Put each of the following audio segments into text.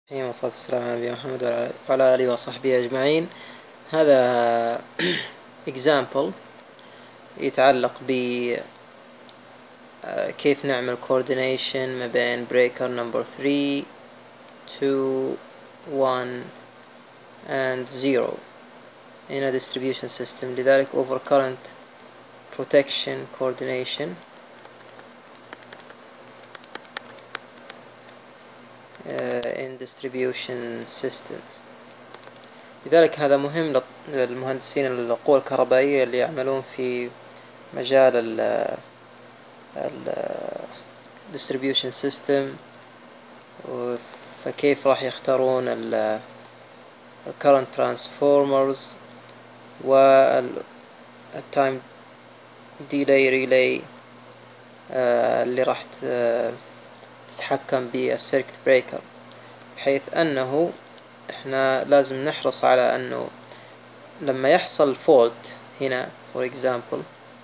والصلاة والسلام على نبينا محمد وعلى آله وصحبه أجمعين. هذا example يتعلق ب كيف نعمل coordination ما بين breaker number 3 2 1 and 0 in a distribution system. لذلك overcurrent protection coordination in distribution system. لذلك هذا مهم للمهندسين القوى الكهربائية اللي يعملون في مجال ال distribution system، فكيف راح يختارون ال current transformers وال time delay relay اللي راح تتحكم بالسيركت بريكر، بحيث أنه إحنا لازم نحرص على أنه لما يحصل fault هنا for example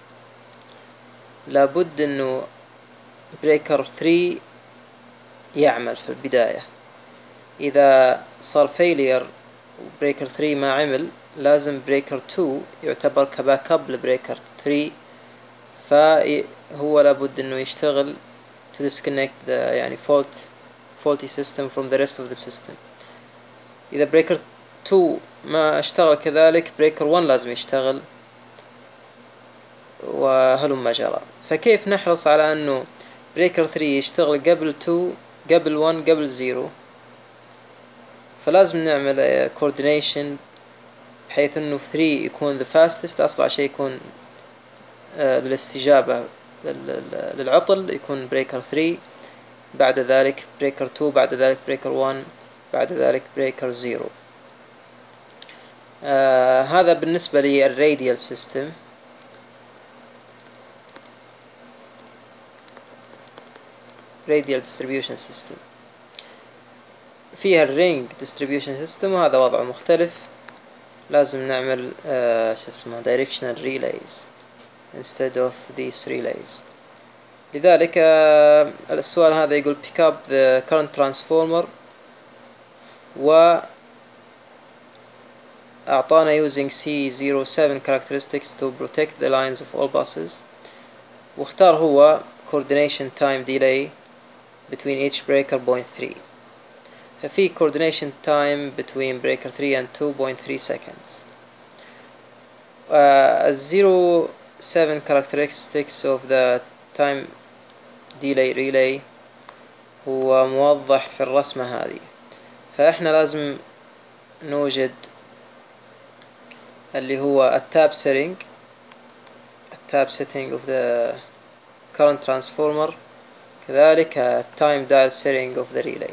لابد أنه بريكر 3 يعمل في البداية. إذا صار failure وبريكر 3 ما عمل، لازم بريكر 2 يعتبر كباك اب لبريكر 3، فهو لابد أنه يشتغل to disconnect the يعني faulty system from the rest of the system. إذا بريكر 2 ما اشتغل كذلك، بريكر 1 لازم يشتغل وهلم جرى. فكيف نحرص على أنه بريكر 3 يشتغل قبل 2 قبل 1 قبل 0؟ فلازم نعمل coordination بحيث أنه 3 يكون the fastest، أسرع شيء يكون للاستجابة للعطل يكون بريكر 3، بعد ذلك بريكر 2، بعد ذلك بريكر 1، بعد ذلك بريكر 0. هذا بالنسبة للراديال سيستم. radial distribution system فيها الرينج distribution system، وهذا وضع مختلف، لازم نعمل directional relays instead of these relays. لذلك السؤال هذا يقول pick up the current transformer وأعطانا using C07 characteristics to protect the lines of all buses، واختار هو coordination time delay between each breaker 0.3. ففي coordination time between breaker 3 and 2.3 seconds. 07 characteristics of the time delay relay هو موضح في الرسمة هذه، فإحنا لازم نوجد اللي هو التاب setting of the current transformer، كذلك time dial setting of the relay.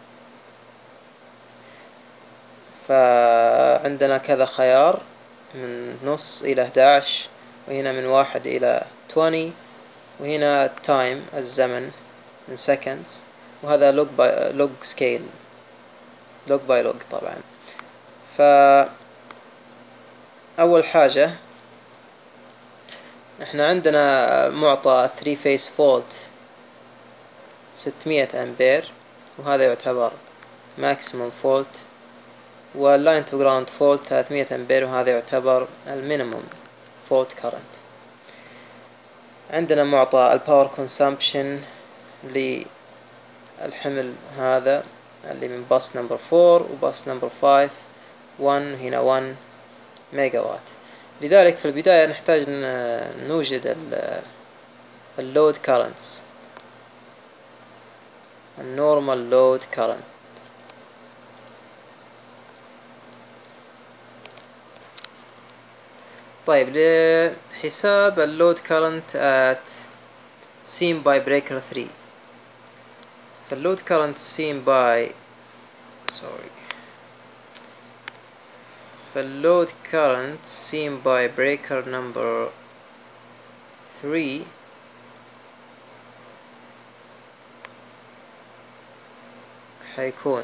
فعندنا كذا خيار من نص إلى 11، وهنا من 1 إلى 20، وهنا time الزمن in seconds، وهذا log scale log by log طبعا. فأول حاجة احنا عندنا معطى 3 phase fault 600 أمبير، وهذا يعتبر maximum fault، والline to ground fault 300 أمبير، وهذا يعتبر minimum fault current. عندنا معطى الباور consumption للحمل هذا اللي من باص نمبر 4 وباص نمبر 5 1، هنا 1 ميجا وات. لذلك في البداية نحتاج نوجد اللود currents، النورمال لود current. طيب لحساب اللود current at seen by breaker 3، فاللود current seen by فاللود current seen by breaker number 3 حيكون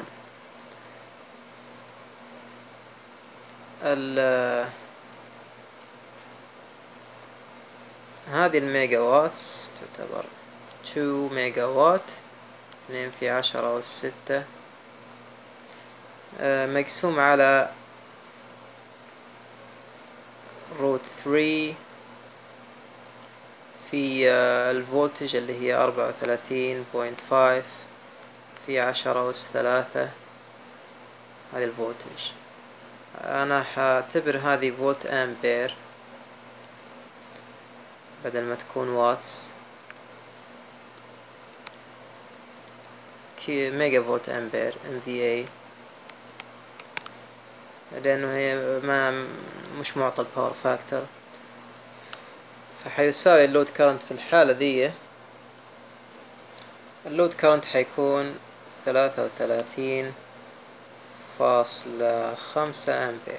هذه الميجا واتس تعتبر 2 ميجا وات، 2 في 10 أس 6 مقسوم على روت 3 في الفولتج اللي هي 34.5 في 10⁻3. هذه الفولتج أنا حاعتبر هذه فولت أمبير بدل ما تكون واتس، ميجا فولت أمبير MVA، لأنه هي مش معطى الباور فاكتور. فحيساوي اللود كارنت في الحالة دي، اللود كارنت حيكون 33.5 أمبير.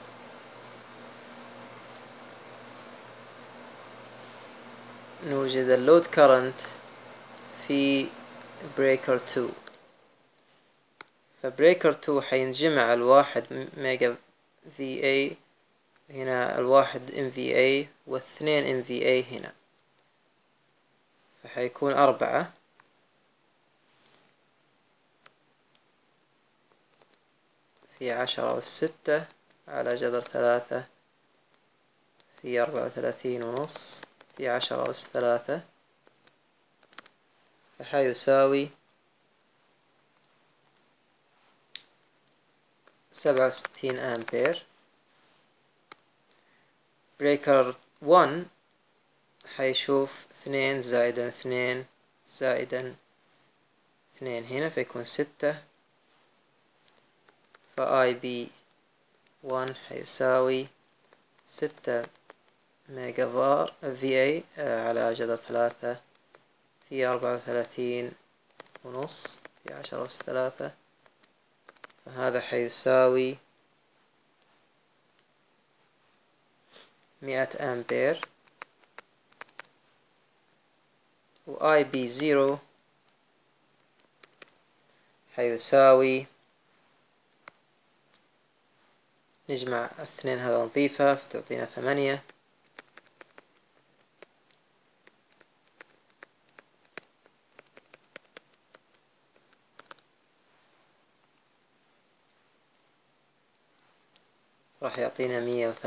نوجد اللود كارنت في بريكر 2، فبريكر 2 حينجمع الواحد ميجا VA هنا، الواحد MVA والثنين MVA هنا، فحيكون 4 في 10⁻6 على جذر 3 في 34.5 في 10⁻3، فحيساوي 67 أمبير. بريكر 1 حيشوف 2 زائدا 2 زائدا 2 هنا، فيكون 6، فIB 1 حيساوي 6 ميجا فار VA على جذر 3 في 34.5 في 10⁻3، فهذا حيساوي 100 أمبير. وIB 0 حيساوي، نجمع الاثنين هذا نضيفها فتعطينا 8، راح يعطينا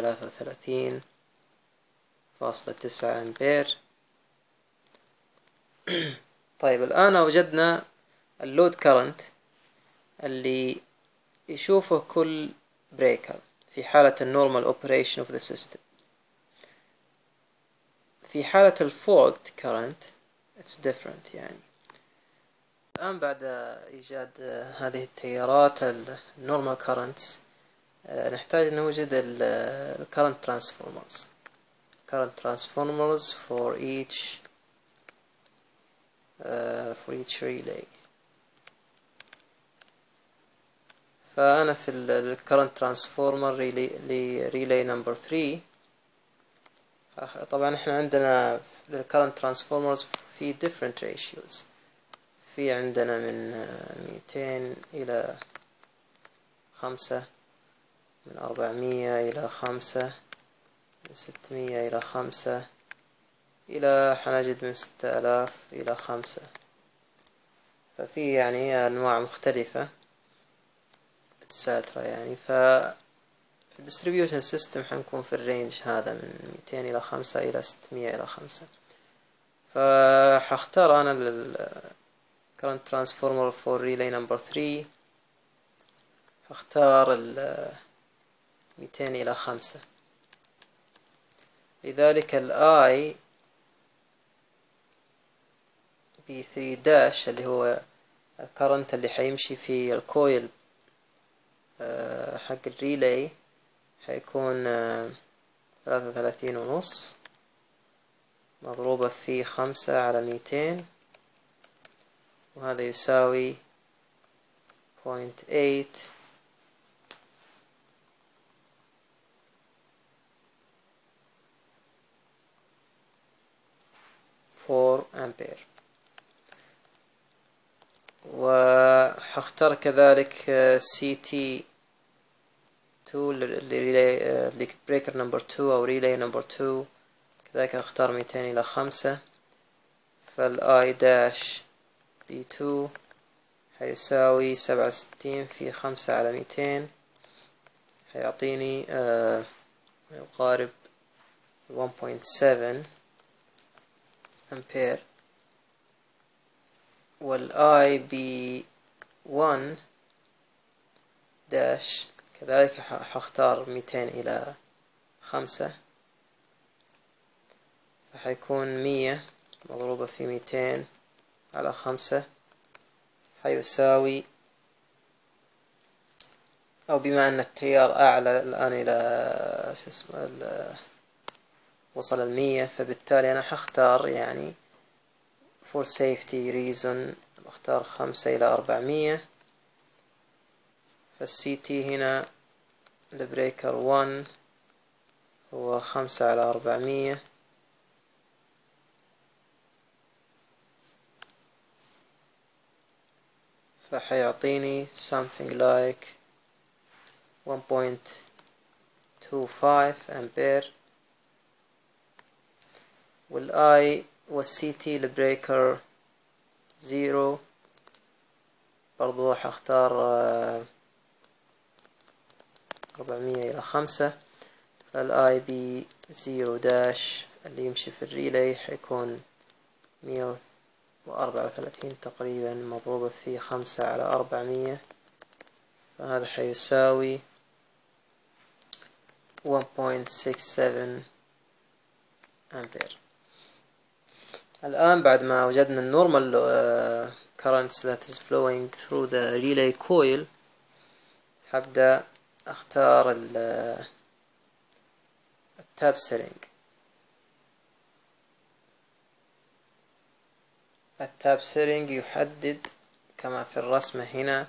133.9 أمبير. طيب الآن وجدنا اللود كارنت اللي يشوفه كل بريكر في حالة النورمال اوبريشن اوف ذا سيستم. في حالة الفولت كارنت it's different. يعني الآن بعد إيجاد هذه التيارات النورمال كارنتس نحتاج نوجد ال current transformers for each relay. فأنا في ال current transformer relay number 3. طبعا احنا عندنا ال current transformers في different ratios. في عندنا من 200 إلى 5، من 400 إلى 5، من 600 إلى 5، إلى حنجد من 6000 إلى 5. ففي يعني أنواع مختلفة etc. يعني في الديستريبيوشن سيستم حنكون في الرينج هذا من 200 إلى 5 إلى 600 إلى 5. فحختار أنا current transformer for relay number 3، هختار 200 إلى 5. لذلك ال I B3 داش اللي هو الكرنت اللي حيمشي في الكويل حق الريلاي حيكون 33.5 مضروبة في 5 على 200، وهذا يساوي 0.8 4 أمبير. وحختار كذلك CT2 لبريكر نمبر 2 أو ريلاي نمبر 2، كذلك اختار 200 إلى 5. فالI داش B2 حيساوي 67 في 5 على 200 حيعطيني يقارب 1.7 أمبير. والآي ب 1 داش كذلك حختار 200 إلى 5 فحيكون 100 مضروبة في 200 على 5 حيساوي، أو بما أن التيار أعلى الآن إلى وصل 100 فبالتالي أنا حختار يعني for safety reason بختار 5 إلى 400. فالسي تي هنا البريكر 1 هو 5 على 400 فحيعطيني something like 1.25 أمبير. والآي والسي تي البريكر 0 برضو حختار 400 إلى 5 فالآي بي 0 داش اللي يمشي في الريلي حيكون 134 تقريبا مضروبة في 5 على 400 فهذا حيساوي 1.67 أمبير. الآن بعد ما وجدنا النورمال currents that is flowing through the relay coil حبدأ أختار التاب سيرينج. التاب سيرينج يحدد كما في الرسمة هنا،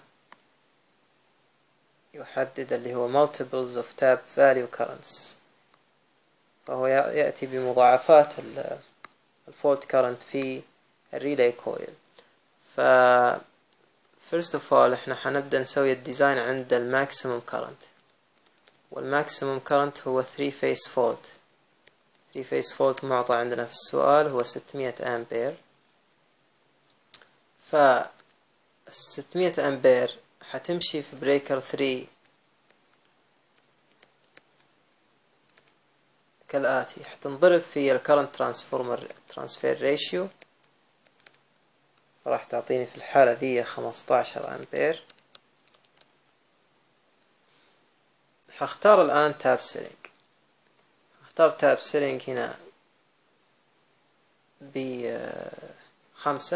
يحدد اللي هو multiples of tap value currents، فهو يأتي بمضاعفات الفولت كارنت في الريلاي كويل. ف first of all احنا حنبدأ نسوي الديزاين عند الماكسيموم كارنت، والماكسيموم كارنت هو 3 phase fault. 3 phase fault معطى عندنا في السؤال هو 600 أمبير. ف 600 أمبير حتمشي في بريكر 3 كالآتي، حتنضرب في الكرنت ترانسفير ريشيو فراح تعطيني في الحالة ذي 15 أمبير. حختار الآن تاب سيرينج، اختار تاب سيرينج هنا ب5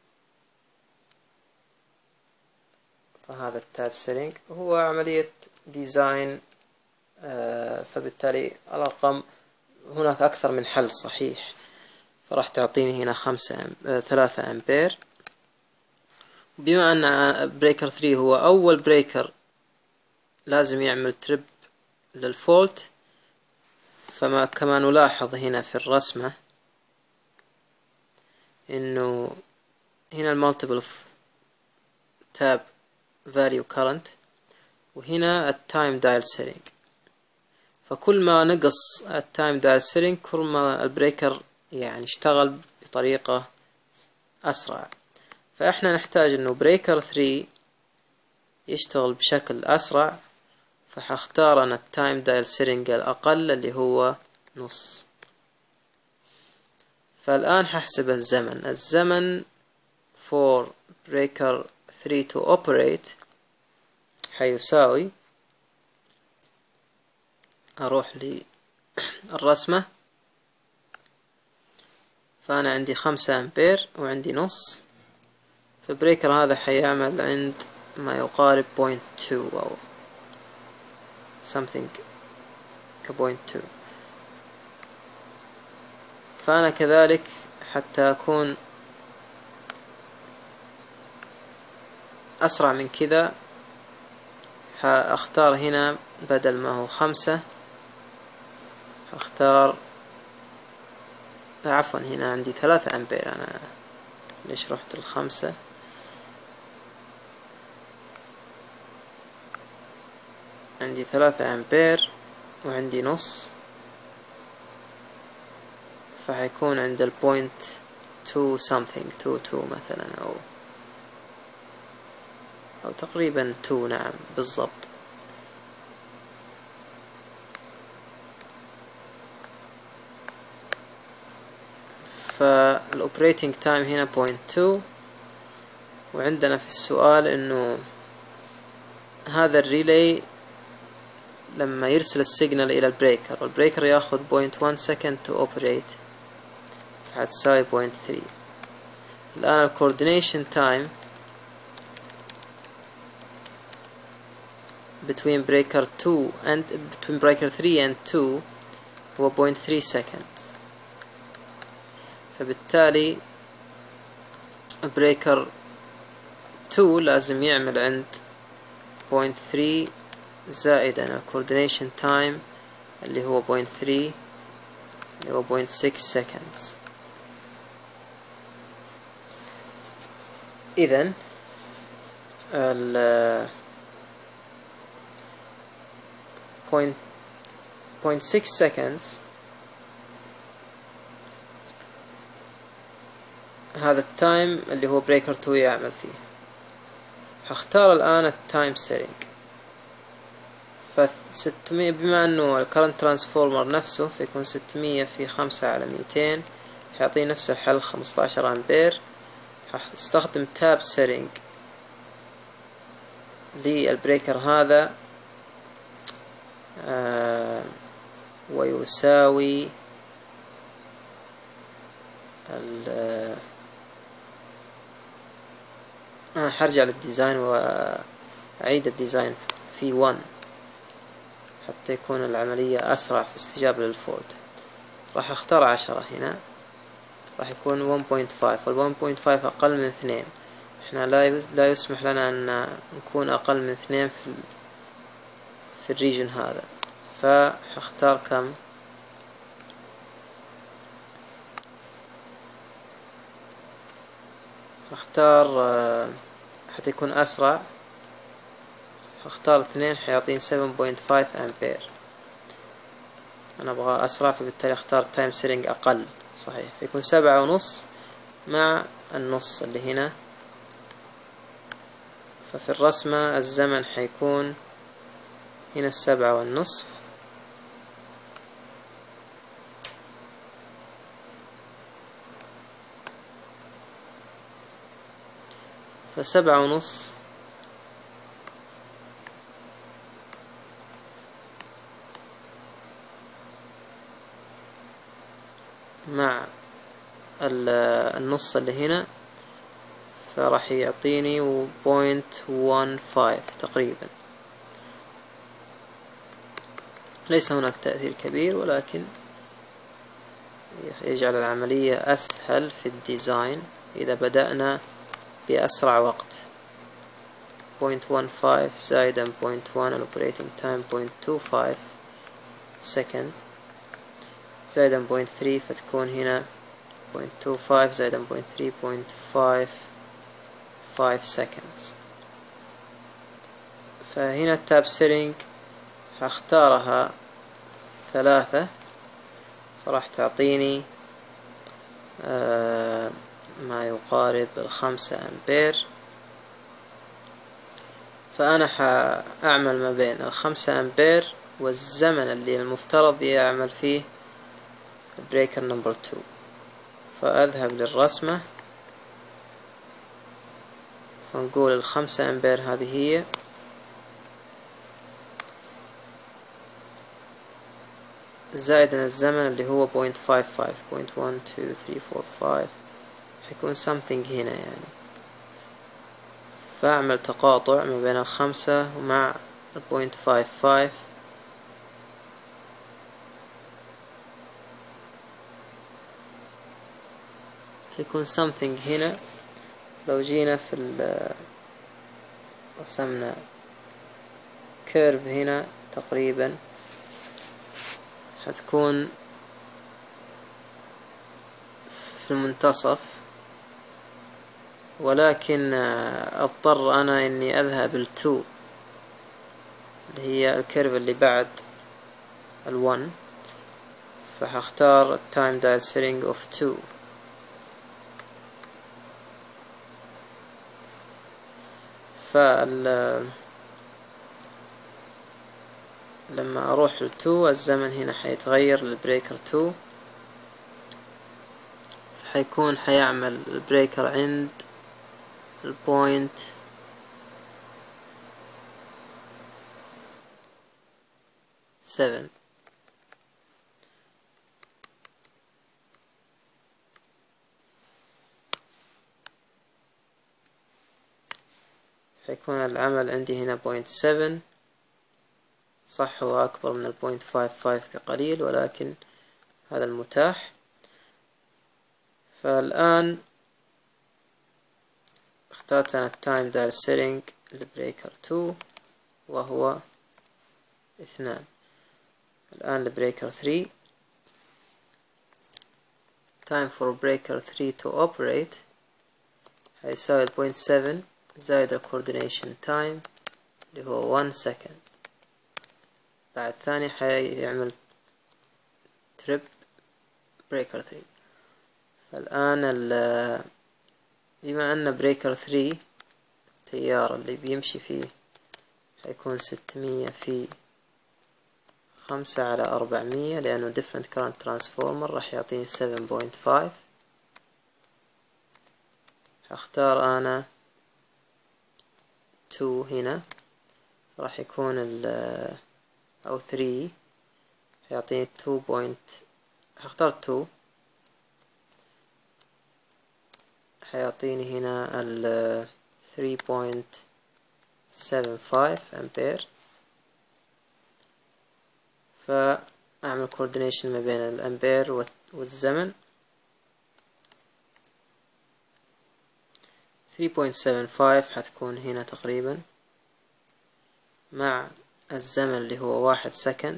فهذا التاب سيرينج هو عملية ديزاين، فبالتالي الأرقام هناك أكثر من حل صحيح، فراح تعطيني هنا 3 أمبير. بما أن بريكر 3 هو أول بريكر لازم يعمل تريب للفولت، فما كما نلاحظ هنا في الرسمة إنه هنا المالتيبل تاب فاليو كارنت وهنا التايم دايل سيرينج، فكل ما نقص التايم دايل سيرينج كل ما البريكر يعني اشتغل بطريقة أسرع. فإحنا نحتاج إنه بريكر 3 يشتغل بشكل أسرع، فحختار أنا التايم دايل سيرينج الأقل اللي هو نص. فالآن ححسب الزمن for breaker 3 to operate حيساوي، أروح للرسمة، فأنا عندي 5 أمبير وعندي نص، فالبريكر هذا حيعمل عند ما يقارب 0.2 أو something ك0.2. فأنا كذلك حتى أكون أسرع من كذا حأختار هنا بدل ما هو 5 حأختار عفوا هنا عندي 3 أمبير، أنا ليش رحت 5؟ عندي 3 أمبير وعندي نص، فحيكون عند 0.2 something 22 مثلا أو أو تقريبا 2. نعم بالضبط. فالأوبريتنج تايم هنا 0.2. وعندنا في السؤال إنه هذا الريلي لما يرسل السيجنال إلى البريكر والبريكر ياخذ 0.1 second to operate، فهتساوي 0.3. الآن الكوردينيشن تايم between breaker 2 and between breaker 3 and 2 هو 0.3 seconds. فبالتالي بريكر 2 لازم يعمل عند 0.3 زائدا الكوردينيشن تايم اللي هو 0.3 اللي هو 0.6 seconds. إذن 0.6 seconds هذا التايم اللي هو بريكر 2 يعمل فيه. هختار الآن التايم سيرينج. ف600 بما انه الكرنت ترانسفورمر نفسه فيكون 600 في 5 على 200 هيعطيني نفس الحل 15 امبير. هستخدم تاب سيرينج للبريكر هذا ويساوي هرجع للديزاين وأعيد الديزاين في 1 حتى يكون العملية أسرع في استجابة للفولت. راح أختار 10 هنا، راح يكون 1.5 وال 1.5 أقل من 2. احنا لا يسمح لنا أن نكون أقل من 2 في الريجن هذا. فهختار كم؟ هختار حتى يكون أسرع هختار 2 حيعطيني 7.5 أمبير. أنا أبغى أسرع فبالتالي أختار تايم سيرينج أقل. صحيح، فيكون 7.5 مع النص اللي هنا. ففي الرسمة الزمن حيكون هنا 7.5 ف7.5 مع النص اللي هنا فراح يعطيني 0.15 تقريبا. ليس هناك تأثير كبير ولكن يجعل العملية أسهل في الديزاين إذا بدأنا بأسرع وقت. 0.15 زائدا 0.1 الأوبريتنج تايم 0.25 سكند زائدا 0.3 فتكون هنا 0.25 زائدا 0.3 0.55 seconds. فهنا التاب سيرينج هختارها 3 فراح تعطيني ما يقارب 5 أمبير. فأنا حأعمل ما بين 5 أمبير والزمن اللي المفترض يعمل فيه بريكر نمبر 2. فأذهب للرسمة فنقول 5 أمبير هذه هي، زائدا الزمن اللي هو 0.55 0.1 2 3 4 5 حيكون something هنا يعني. فأعمل تقاطع ما بين 5 ومع 0.55 فيكون something هنا. لو جينا في رسمنا كيرف هنا تقريبا هتكون في المنتصف، ولكن اضطر انا اني اذهب ل2 اللي هي الكيرف اللي بعد ال1. فهختار time dial setting of 2. لما اروح ل2 الزمن هنا حيتغير للبريكر 2، فحيكون حيعمل البريكر عند البوينت 7. حيكون العمل عندي هنا بوينت 7. صح هو أكبر من البوينت 55 بقليل، ولكن هذا المتاح. فالآن اخترت أنا التايم دايل سيتنج لبريكر 2 وهو 2. الآن لبريكر 3 time for breaker 3 to operate هيساوي البوينت 7 زائد الكوردينيشن تايم اللي هو 1 second. بعد ثاني حيعمل تريب بريكر 3. فالآن بما أن بريكر 3 التيار اللي بيمشي فيه حيكون 600 في 5 على 400 لأنه different current transformer راح يعطيني 7.5. هختار أنا 2 هنا، راح يكون أو 3 هيعطيني 2. هختار 2 هيعطيني هنا 3.75 أمبير. فأعمل coordination ما بين الأمبير والزمن. 3.75 حتكون هنا تقريبا مع الزمن اللي هو 1 سكند.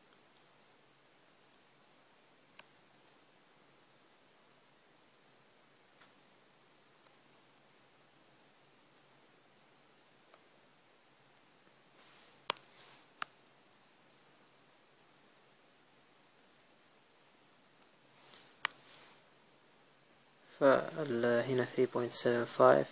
هنا 3.75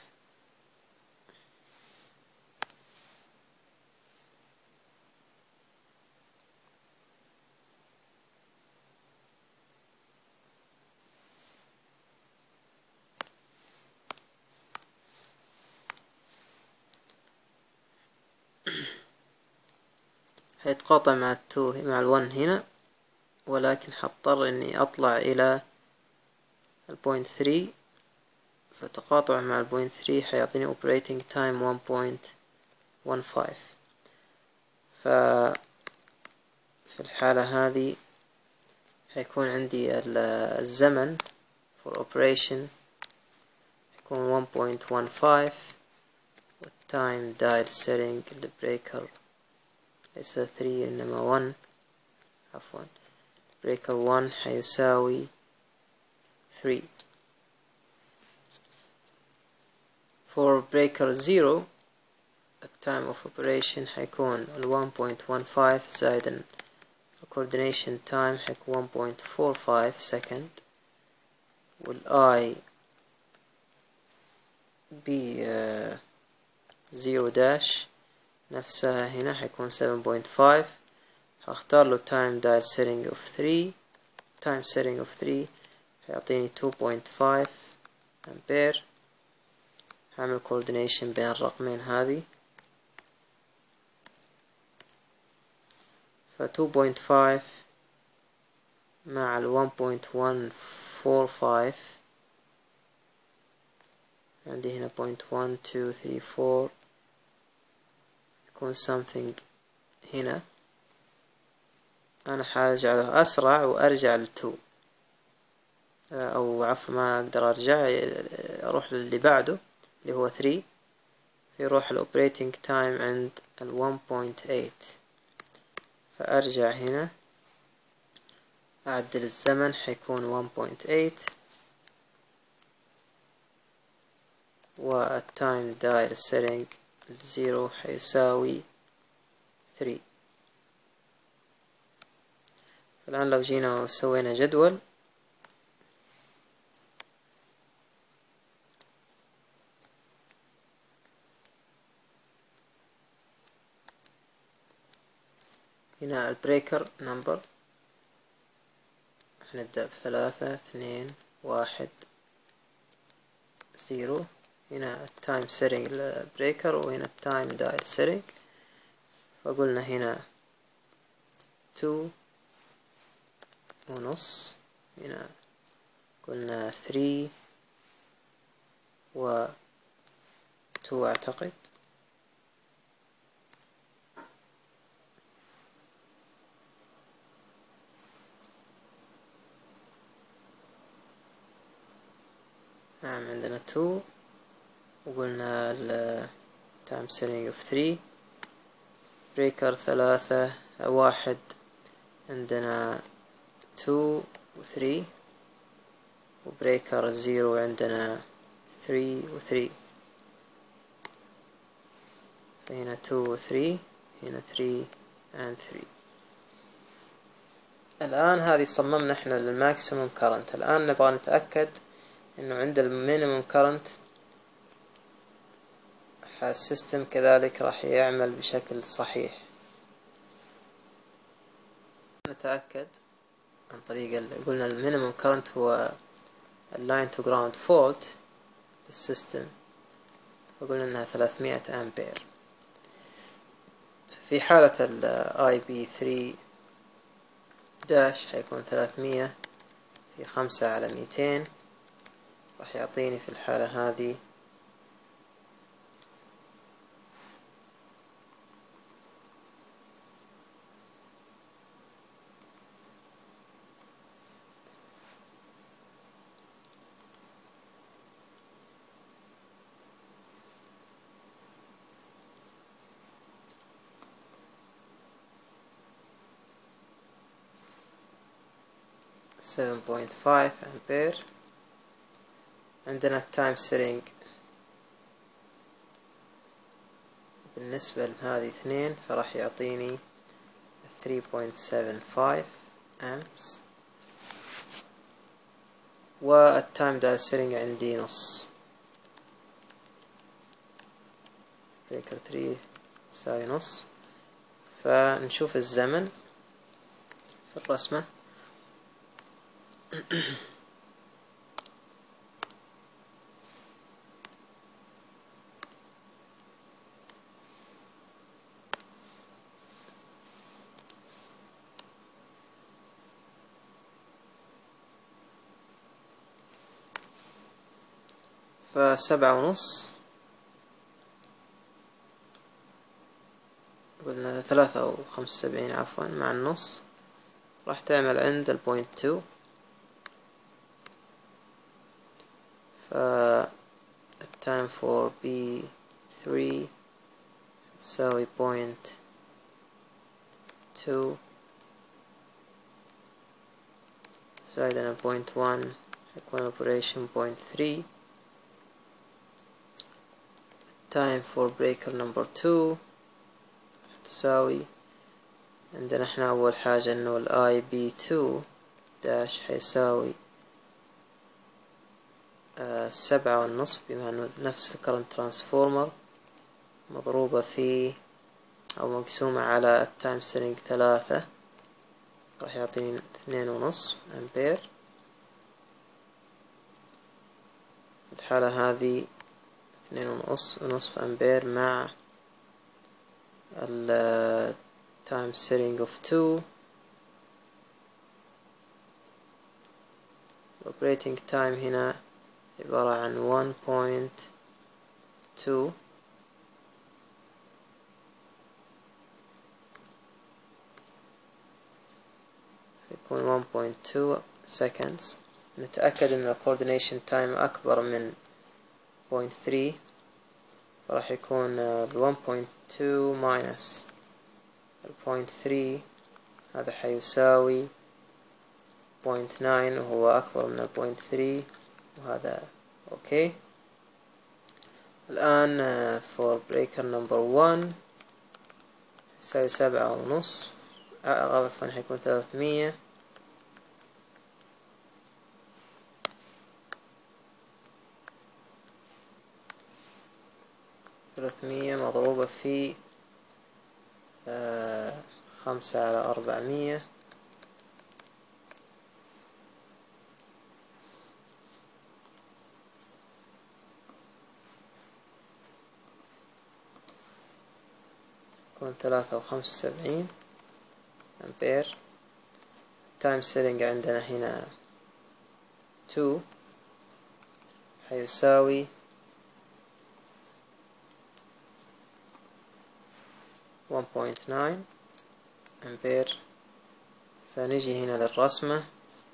هيتقاطع مع مع ال1 هنا، ولكن حضطر اني اطلع الى البوينت 3. فتقاطع مع البوينت 3 حيعطيني operating time 1.15. في الحالة هذه هيكون عندي الزمن for operation يكون 1.15 والتايم دايل سيتنج للبريكر ليس 3 انما 1 عفوا بريكر 1 حيساوي 3. for breaker 0 التايم اوف operation حيكون 1.15 زائد coordination time حيكون 1.45 second، والاي ب 0 داش نفسها هنا حيكون 7.5. هختار له time dial setting of 3 time setting of 3 هيعطيني 2.5 أمبير. هعمل coordination بين الرقمين هذه، ف 2.5 مع ال 1.145 عندي هنا 0.1234 يكون something هنا. أنا حاجعله أسرع وأرجع ل2 أو عفوا ما أقدر أرجع، أروح للي بعده اللي هو 3 فيروح الأوبريتنج تايم عند ال 1.8. فأرجع هنا أعدل الزمن حيكون 1.8 والتايم دايل سيتنج الزيرو حيساوي 3. فالآن لو جينا وسوينا جدول هنا البريكر نمبر هنبدأ بثلاثة اثنين واحد زيرو. هنا التايم سيتنج البريكر وهنا التايم دايل سيتنج. فقلنا هنا 2.5. هنا قلنا 3 و 2 أعتقد. نعم عندنا 2 وقلنا التايم سيتنج اوف 3. بريكر 3 1 عندنا 2 و 3. وبريكر 0 عندنا 3 و 3. فهنا 2 و 3 هنا 3 and 3. الآن هذه صممنا احنا للماكسيموم كارنت. الآن نبغى نتأكد انه عند المينيموم كارنت السيستم كذلك راح يعمل بشكل صحيح. نتأكد عن طريق قلنا المينيموم كارنت هو اللاين تو جراوند فولت للسيستم، فقلنا انها 300 امبير. في حالة ال IP3 داش حيكون 300 في 5 على 200، راح يعطيني في الحالة هذه 7.5 امبير. عندنا التايم سيتنج بالنسبة لهذه 2 فراح يعطيني 3.75 امبس. والتايم دايل سيتنج عندي نص. بريكر 3 يساوي نص. فنشوف الزمن في الرسمة. ف7.5 قلنا 3.75 عفوا مع النص راح تعمل عند البوينت 2. فالتايم فور B3 تساوي بوينت 2 زائد على بوينت 1 يكون operation بوينت 3. time for breaker number 2 تساوي عندنا احنا اول حاجة انه ال IB2 داش حيساوي 7.5 بما انه نفس الكرنت ترانسفورمر مضروبة في او مقسومة على التايم سيتنج 3 راح يعطيني 2.5 امبير. في الحالة هذه 2.5 امبير مع ال time setting of 2. operating time هنا عبارة عن 1.2 فيكون 1.2 seconds. نتأكد ان ال coordination time اكبر من 0.3 فراح يكون ال 1.2 minus ال 0.3 هذا حيساوي 0.9 وهو أكبر من 0.3 وهذا أوكي. الآن for breaker number 1 يساوي 7.5 عفوا حيكون 300 مضروبة في 5/400 يكون 3.75 أمبير. تايم سيلينج عندنا هنا 2 حيساوي 1.9 أمبير. فنجي هنا للرسمة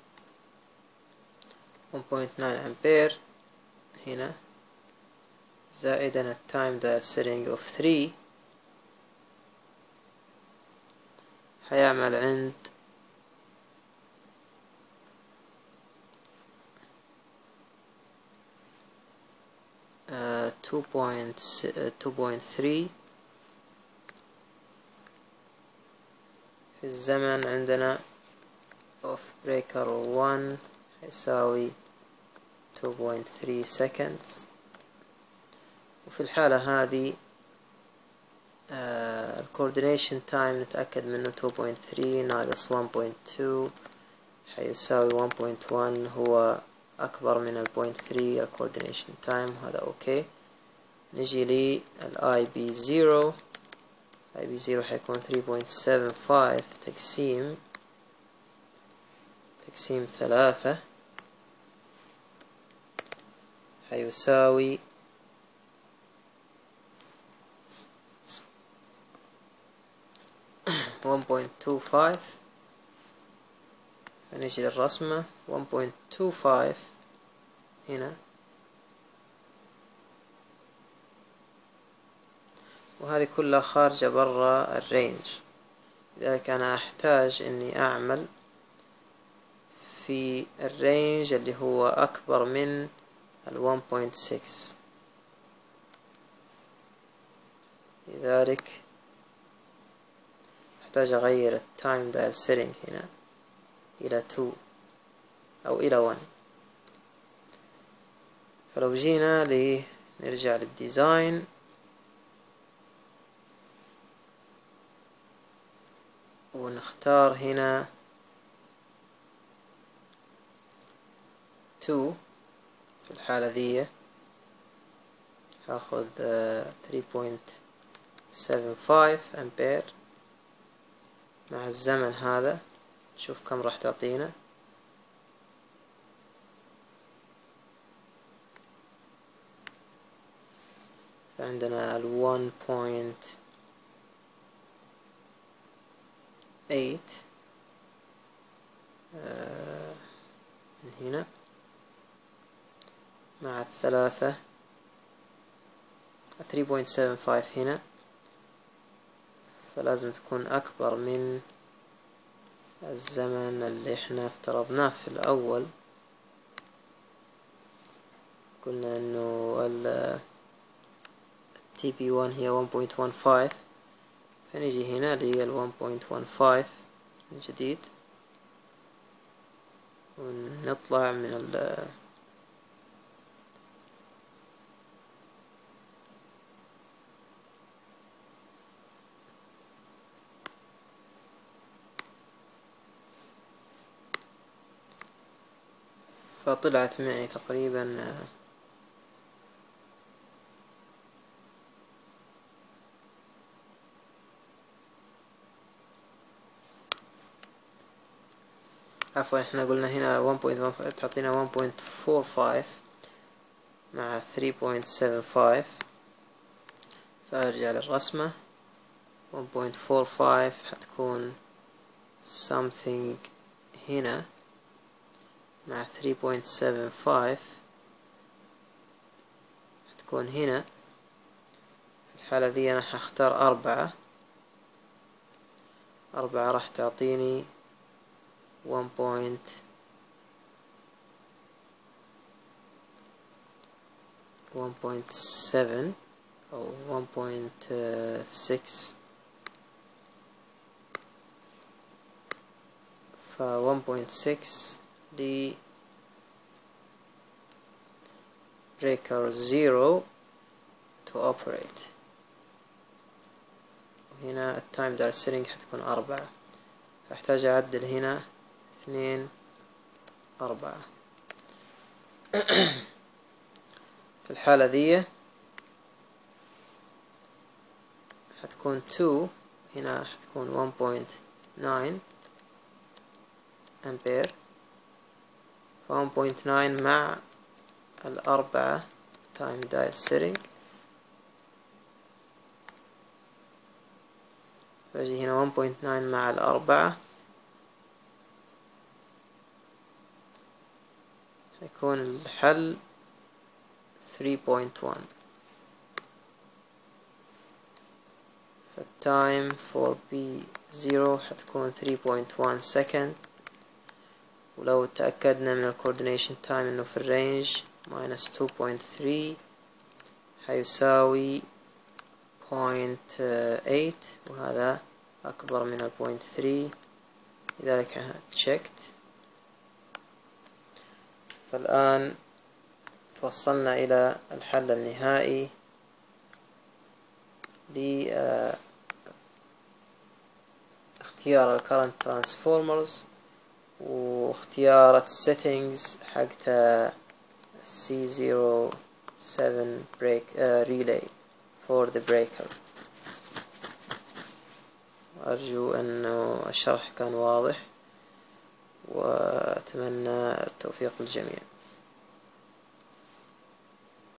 1.9 أمبير هنا زائدا التايم دايل سيتنج اوف 3 حيعمل عند 2.3 في الزمن عندنا اوف بريكر 1 يساوي 2.3 seconds. وفي الحالة هذه الكوردينيشن تايم نتأكد منه 2.3 ناقص 1.2 حيساوي 1.1 هو أكبر من 0.3 الكوردينيشن تايم، هذا أوكي. نجي لي IB0 حيكون 3.75 تقسيم 3 حيساوي 1.25. فنجي للرسمة 1.25 هنا، وهذه كلها خارجة برا الرينج، لذلك أنا أحتاج إني أعمل في الرينج اللي هو أكبر من 1.6. لذلك أحتاج أغير التايم دايل سيتنج هنا إلى 2 أو إلى 1. فلو جينا نرجع للديزاين ونختار هنا 2 في الحالة ذي هاخذ 3.75 أمبير مع الزمن هذا، نشوف كم راح تعطينا. فعندنا 1.8 من هنا مع 3.75 هنا، فلازم تكون أكبر من الزمن اللي احنا افترضناه في الأول. قلنا انه TP1 هي 1.15، فنيجي هنا اللي هي 1.15 من جديد ونطلع من فطلعت معي تقريبا عفوا احنا قلنا هنا 1.15 تعطينا 1.45 مع 3.75. فارجع للرسمة 1.45 حتكون something هنا مع 3.75 حتكون هنا. في الحالة ذي أنا حختار 4 راح تعطيني 1.7 أو 1.6. ف 1.6 دي breaker 0 to operate، وهنا التايم دايل سيتنج حتكون 4، فأحتاج أعدل هنا 2 4. في الحالة ذي حتكون 2، هنا حتكون 1.9 أمبير، 1.9 مع 4 تايم دايل سيتنج، فأجي هنا 1.9 مع 4 حيكون الحل 3.1. فالتايم for B0 حتكون 3.1 second، ولو تأكدنا من الكوردينيشن تايم انه في الرينج -2.3 حيساوي 0.8، وهذا أكبر من 0.3، لذلك checked. فالآن توصلنا إلى الحل النهائي لاختيار الكرنت ترانسفورمرز واختيار السيتنجز حقت C07 relay for the breaker. أرجو أن الشرح كان واضح، وأتمنى التوفيق للجميع.